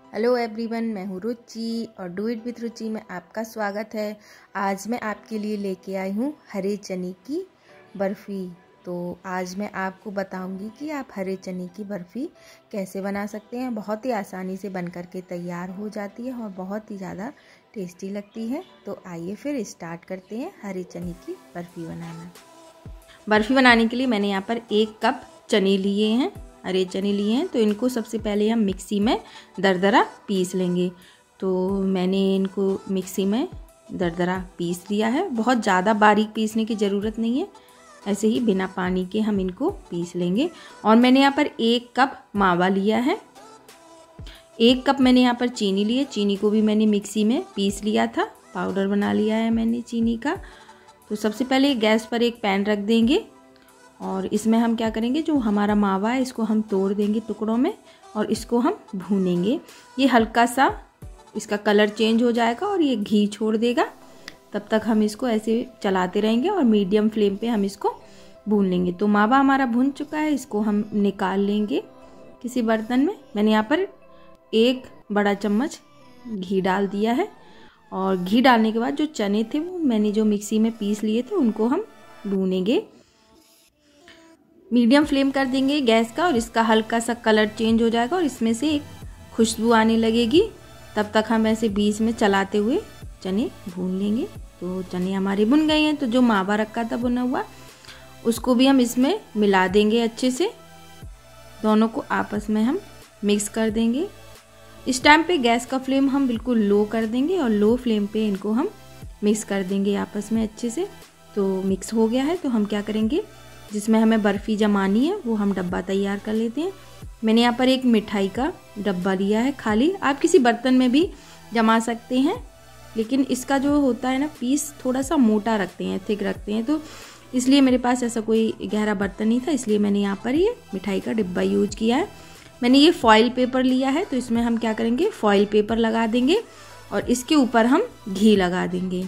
Hello everyone, मैं हूँ रुचि और डू इट विथ रुचि में आपका स्वागत है। आज मैं आपके लिए लेके आई हूँ हरे चने की बर्फ़ी। तो आज मैं आपको बताऊंगी कि आप हरे चने की बर्फ़ी कैसे बना सकते हैं। बहुत ही आसानी से बनकर के तैयार हो जाती है और बहुत ही ज़्यादा टेस्टी लगती है। तो आइए फिर स्टार्ट करते हैं हरे चने की बर्फ़ी बनाना। बर्फ़ी बनाने के लिए मैंने यहाँ पर 1 कप चने लिए हैं, हरे चने लिए हैं। तो इनको सबसे पहले हम मिक्सी में दरदरा पीस लेंगे। तो मैंने इनको मिक्सी में दरदरा पीस लिया है। बहुत ज़्यादा बारीक पीसने की ज़रूरत नहीं है, ऐसे ही बिना पानी के हम इनको पीस लेंगे। और मैंने यहाँ पर 1 कप मावा लिया है, 1 कप मैंने यहाँ पर चीनी ली है। चीनी को भी मैंने मिक्सी में पीस लिया था, पाउडर बना लिया है मैंने चीनी का। तो सबसे पहले गैस पर एक पैन रख देंगे और इसमें हम क्या करेंगे, जो हमारा मावा है इसको हम तोड़ देंगे टुकड़ों में और इसको हम भूनेंगे। ये हल्का सा इसका कलर चेंज हो जाएगा और ये घी छोड़ देगा। तब तक हम इसको ऐसे चलाते रहेंगे और मीडियम फ्लेम पे हम इसको भून लेंगे। तो मावा हमारा भून चुका है, इसको हम निकाल लेंगे किसी बर्तन में। मैंने यहाँ पर 1 बड़ा चम्मच घी डाल दिया है और घी डालने के बाद जो चने थे वो मैंने जो मिक्सी में पीस लिए थे उनको हम भूनेंगे। मीडियम फ्लेम कर देंगे गैस का और इसका हल्का सा कलर चेंज हो जाएगा और इसमें से एक खुशबू आने लगेगी। तब तक हम ऐसे बीच में चलाते हुए चने भून लेंगे। तो चने हमारे भुन गए हैं। तो जो मावा रखा था भुना हुआ उसको भी हम इसमें मिला देंगे अच्छे से। दोनों को आपस में हम मिक्स कर देंगे। इस टाइम पे गैस का फ्लेम हम बिल्कुल लो कर देंगे और लो फ्लेम पे इनको हम मिक्स कर देंगे आपस में अच्छे से। तो मिक्स हो गया है। तो हम क्या करेंगे, जिसमें हमें बर्फ़ी जमानी है वो हम डब्बा तैयार कर लेते हैं। मैंने यहाँ पर एक मिठाई का डब्बा लिया है खाली, आप किसी बर्तन में भी जमा सकते हैं। लेकिन इसका जो होता है ना पीस थोड़ा सा मोटा रखते हैं, थिक रखते हैं, तो इसलिए मेरे पास ऐसा कोई गहरा बर्तन नहीं था, इसलिए मैंने यहाँ पर ये मिठाई का डिब्बा यूज किया है। मैंने ये फॉइल पेपर लिया है। तो इसमें हम क्या करेंगे, फॉइल पेपर लगा देंगे और इसके ऊपर हम घी लगा देंगे,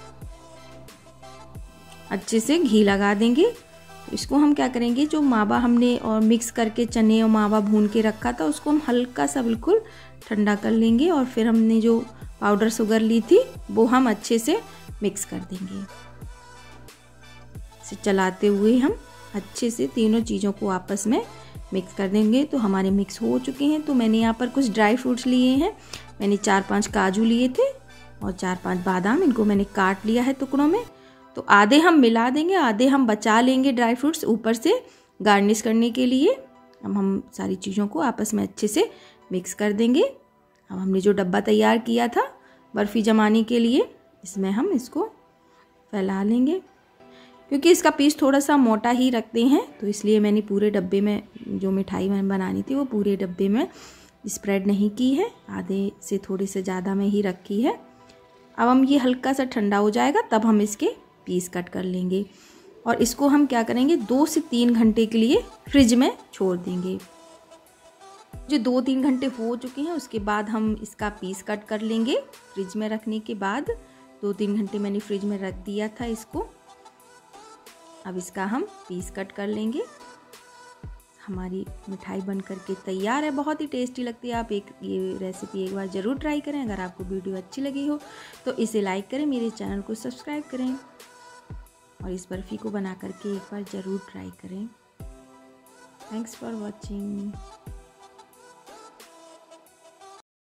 अच्छे से घी लगा देंगे। इसको हम क्या करेंगे, जो मावा हमने और मिक्स करके चने और मावा भून के रखा था उसको हम हल्का सा बिल्कुल ठंडा कर लेंगे और फिर हमने जो पाउडर शुगर ली थी वो हम अच्छे से मिक्स कर देंगे। इसे चलाते हुए हम अच्छे से तीनों चीज़ों को आपस में मिक्स कर देंगे। तो हमारे मिक्स हो चुके हैं। तो मैंने यहाँ पर कुछ ड्राई फ्रूट्स लिए हैं। मैंने 4-5 काजू लिए थे और 4-5 बादाम, इनको मैंने काट लिया है टुकड़ों में। तो आधे हम मिला देंगे, आधे हम बचा लेंगे ड्राई फ्रूट्स ऊपर से गार्निश करने के लिए। अब हम सारी चीज़ों को आपस में अच्छे से मिक्स कर देंगे। अब हमने जो डब्बा तैयार किया था बर्फ़ी जमाने के लिए, इसमें हम इसको फैला लेंगे। क्योंकि इसका पीस थोड़ा सा मोटा ही रखते हैं तो इसलिए मैंने पूरे डब्बे में जो मिठाई मैंने बनानी थी वो पूरे डब्बे में स्प्रेड नहीं की है, आधे से थोड़े से ज़्यादा में ही रखी है। अब हम ये हल्का सा ठंडा हो जाएगा तब हम इसके पीस कट कर लेंगे और इसको हम क्या करेंगे, 2 से 3 घंटे के लिए फ्रिज में छोड़ देंगे। जो 2-3 घंटे हो चुके हैं उसके बाद हम इसका पीस कट कर लेंगे। फ्रिज में रखने के बाद 2-3 घंटे मैंने फ्रिज में रख दिया था इसको। अब इसका हम पीस कट कर लेंगे। हमारी मिठाई बन करके तैयार है, बहुत ही टेस्टी लगती है। आप ये रेसिपी एक बार ज़रूर ट्राई करें। अगर आपको वीडियो अच्छी लगी हो तो इसे लाइक करें, मेरे चैनल को सब्सक्राइब करें और इस बर्फ़ी को बना करके एक बार ज़रूर ट्राई करें। Thanks for watching.